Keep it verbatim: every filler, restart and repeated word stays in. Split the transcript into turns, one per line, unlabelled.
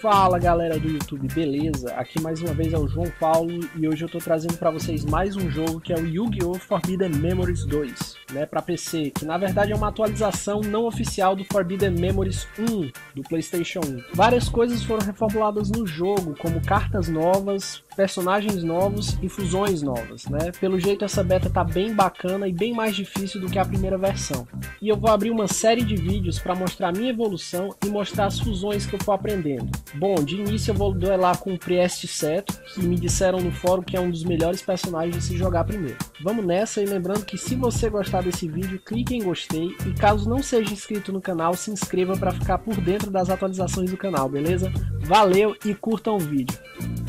Fala galera do YouTube, beleza? Aqui mais uma vez é o João Paulo e hoje eu tô trazendo para vocês mais um jogo que é o Yu-Gi-Oh! Forbidden Memories dois, né, para P C, que na verdade é uma atualização não oficial do Forbidden Memories um do PlayStation um. Várias coisas foram reformuladas no jogo, como cartas novas, personagens novos e fusões novas, né? Pelo jeito essa beta tá bem bacana e bem mais difícil do que a primeira versão. E eu vou abrir uma série de vídeos para mostrar a minha evolução e mostrar as fusões que eu for aprendendo. Bom, de início eu vou duelar com o Priest Seto, que me disseram no fórum que é um dos melhores personagens de se jogar primeiro. Vamos nessa, e lembrando que se você gostar desse vídeo, clique em gostei e caso não seja inscrito no canal, se inscreva para ficar por dentro das atualizações do canal, beleza? Valeu e curtam o vídeo!